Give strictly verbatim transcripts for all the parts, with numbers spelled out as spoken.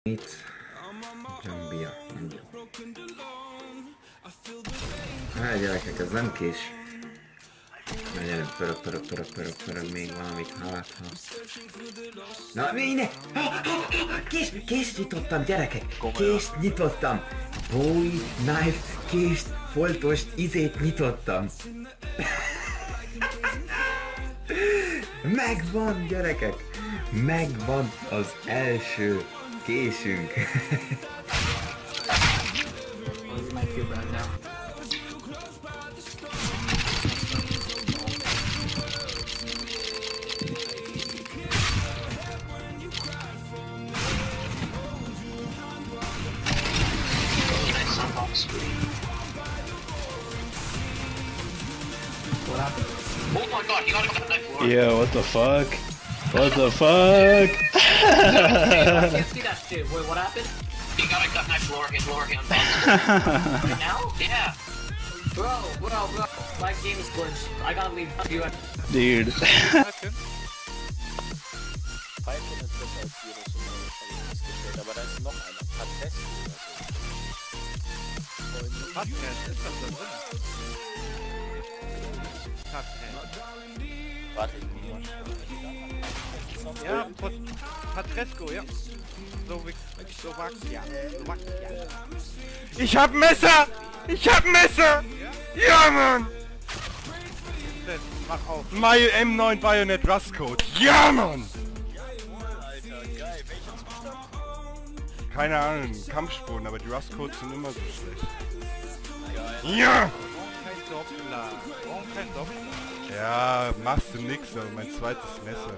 Itt Jambia. Hát gyerekek, ez nem kés. Na gyere, pörög, pörög, pörög, pörög, pörög, még valamit hát, ha. Na, ne! Kés, kést nyitottam, gyerekek! Kést nyitottam! Bowie, knife, kést, foltost, izét nyitottam! Megvan, gyerekek! Megvan az első késünk! Oh my god, you gotta go back floor. Yeah, what the fuck? What the fuck? I can't see that shit. Wait, what happened? You gotta cut my floor, his floor, him. Right now? Yeah. Bro, bro, bro. My game is glitched. I gotta leave you. Dude. Ja, Patresco, ja. Slowakia. Slowakia. Ich hab ein Messer! Ich hab ein Messer! Ja, Mann! Mach auf. My M neun Bayonet Rustcode. Ja, Mann! Keine Ahnung, Kampfspuren, aber die Rustcodes sind immer so schlecht. Ja! Ja, machst du nix, aber mein zweites Messer.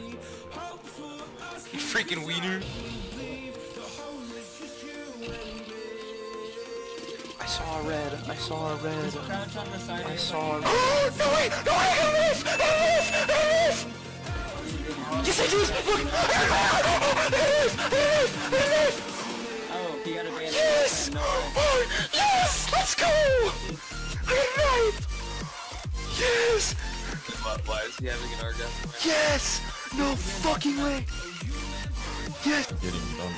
Freaking wiener. I saw a red. I saw a red. I saw a red. Oh, no way! No way! It is! It is! It is! Yes, it is! Look! It is! It is! It is! Oh, he got a band. Yes! Oh, yes! Let's go! I got a knife! Yes! Why is he having an orgasm? Yes! No fucking way! Yes! Getting done.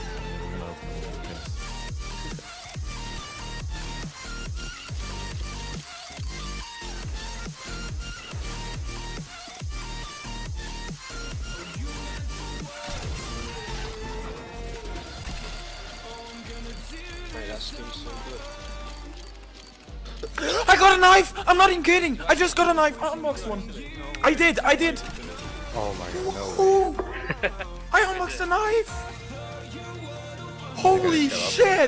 I got a knife! I'm not even kidding! I just got a knife! I unboxed one! I did! I did! Oh my god, no. Ooh. I unboxed a knife! Holy shit!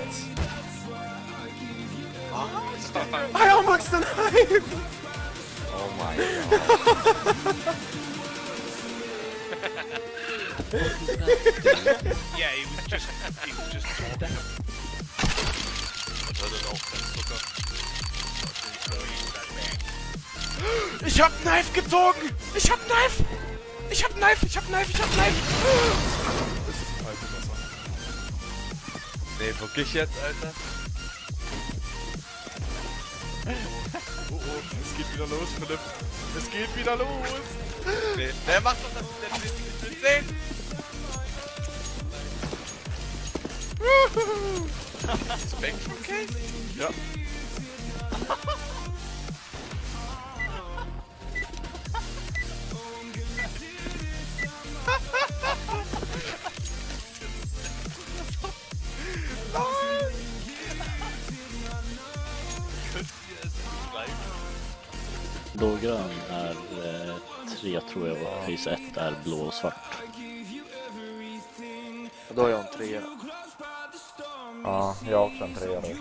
I unboxed a knife! Oh my god. Yeah, he was just, he was just talking. Was hat er auch keinen Zucker? Ich hab ein Knife gezogen! Ich hab ein Knife! Ich hab ein Knife! Ich hab ein Knife! Ich hab ein Knife! Das ist ein falsches Wasser. Nee, wirklich jetzt, Alter? Oh oh, es geht wieder los, Philipp. Es geht wieder los! Nee, der macht doch das, der will nicht sehen! Spectrum Case? Ja. Blågrön är eh, tre tror jag och pris ett är blå och svart. Då har jag en trea. Ja, jag har också en trea då.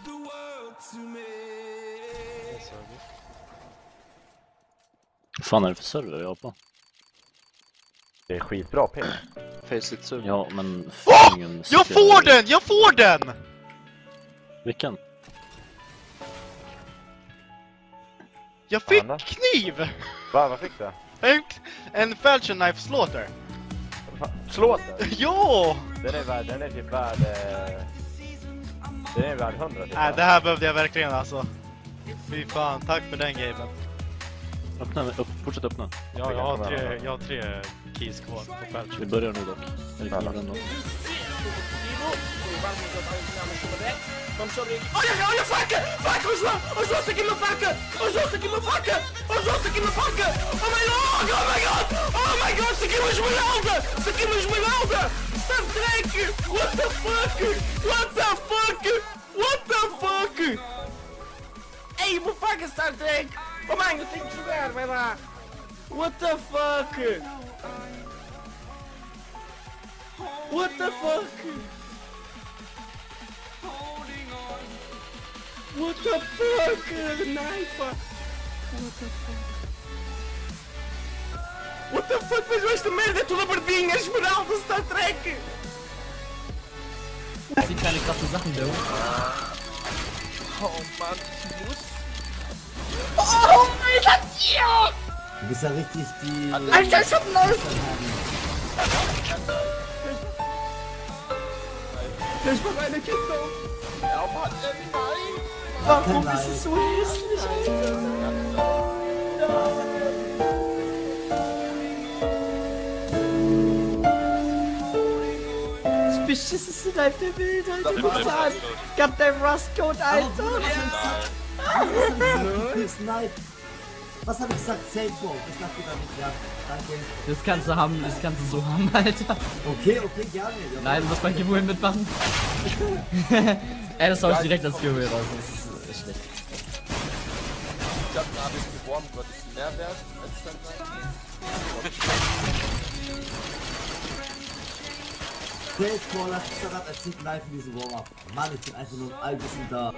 Vad fan är det för server jag har på? Det är skitbra P. Faceit server. Ja, men... Åh! ingen Jag får den! Jag får den! Vilken? Jag fick Anna? kniv! Va, vad fick du? En, en Falchion Knife Slaughter. Slå den! Jo! Den är värd, den är typ värd... Eh... Den är värd hundra typ. Nej, det här behövde jag verkligen alltså. Fy fan, tack för den gamen. Öppna, upp, fortsätt öppna. Ja, jag har tre, jag har tre keys kvar på Falchion. Vi börjar nu dock. Är det kvar ändå? Olha, olha a faca! Faca, os João! Os João, aqui uma faca! Os João, aqui uma faca! Os João, aqui uma faca! Oh my god! Oh my god! Oh my god! Isso aqui é uma esmeralda! Isso aqui é uma esmeralda! Star Trek! What the fuck? What the fuck? What the fuck? Ei, uma faca Star Trek! Oh mãe, eu tenho que jogar, vai lá! What the fuck? What the fuck? What the fuck? Knife! What the fuck? What the fuck? Mas esta merda é toda verdinha! Esmeralda Star Trek! Sieht keine krasse Sachen, du. Oh Mann, ich muss. Oh, Alter, ja! Du bist ja richtig die... Alter, ich hab Knife! Ich mach eine Kiste auf! Ja, Mann, nein! Warum ist es so hässlich, Alter? Das beschissenste Knife der Welt, Alter! Guck mal an! Goddamn Rustcode, Alter! Was hab ich gesagt? Safe Mode. Ich dachte wieder nicht, ja. Danke. Das kannst du haben, das kannst du so haben, Alter. Okay, okay, gerne. Ja, Nein, du musst beim Giveaway mitmachen. Ey, das hau ich direkt als Giveaway raus. Das ist echt schlecht. Ich hab gerade geworben, Gott, ist mehr wert als dann Stell dir vor, lass mich dann als Typ live in diesem Warm-Up. Mann, ich bin einfach nur ein Allwissen da.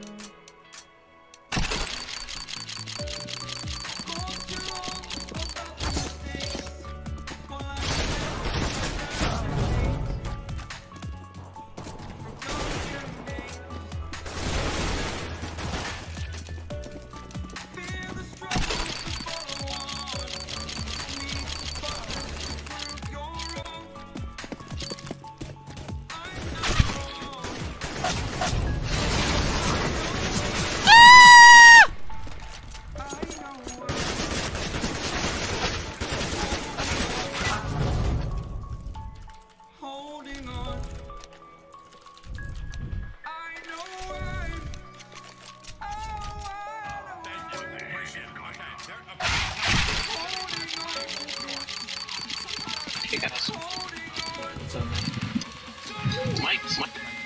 Mike, Mike.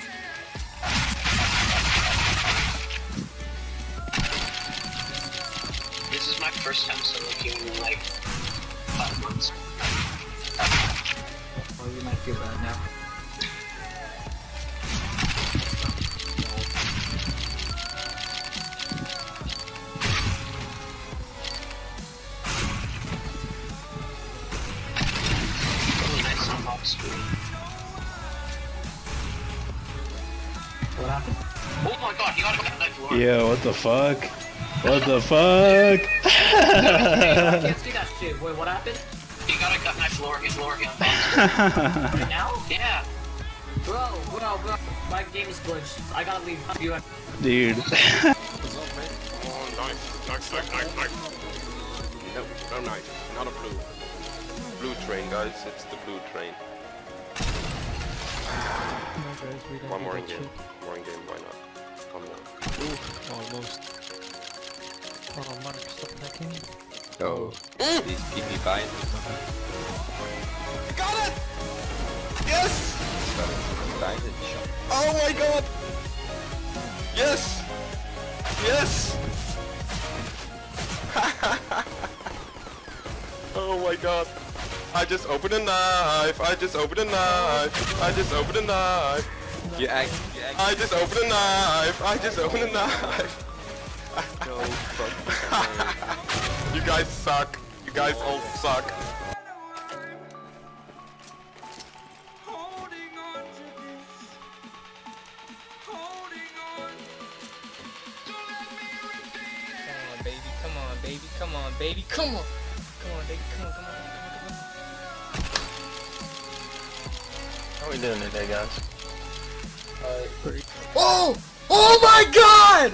This is my first time solo queuing in like five months. Oh, you might feel bad now. What happened? Oh my god, you gotta go knife lore. Yeah, what the fuck? What the fuck? I can't see that shit. Wait, what happened? You gotta cut knife lore, his lore again. Right now? Yeah. Bro, bro, bro. My game is glitched. I gotta leave. You Dude. Oh, nice. Nice, nice, nice, nice. No, no knife. Not a blue. Blue train, guys. It's the blue train. One more in game. More in game, why not? Come on. Ooh, almost. Oh, Mark, stop hacking. Oh. Please keep me fine. Got it! Yes! Advantage. Oh my god! Yes! Yes! Oh my god! I just opened a knife! I just opened a knife! I just opened a knife! You act, you act. I just opened a knife! I just opened a knife! No fucking way. You guys suck! You guys all suck! Baby, come on, baby, come on, baby, come on, come on, baby, come on, come on, come on, come on. How are we doing today, guys? Oh! Oh my god!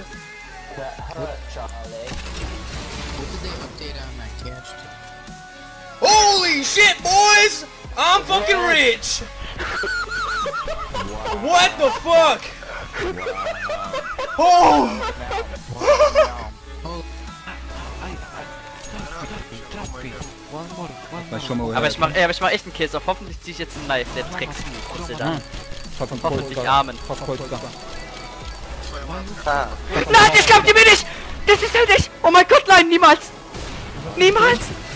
Holy shit, boys! I'm fucking rich! What the fuck? Oh! Aber ich mach, ey, aber ich mach echt einen Kiss auf. Hoffentlich zieh ich jetzt einen Knife, der Drecks. Hoffentlich Amen. Nein, ich glaub dir mir nicht! Das ist halt nicht! Oh mein Gott, nein, niemals! Niemals!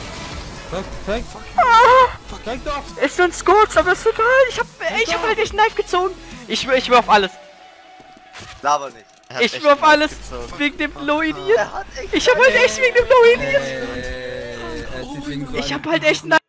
Ah, ist uns kurz, aber ist egal. Ich hab, ich hab halt echt einen Knife gezogen. Ich schwör, ich schwör auf alles. Laber nicht. Ich schwör auf alles. Wegen dem Low-Idiot. Ich hab halt echt wegen dem Low-Idiot. Ich hab halt echt einen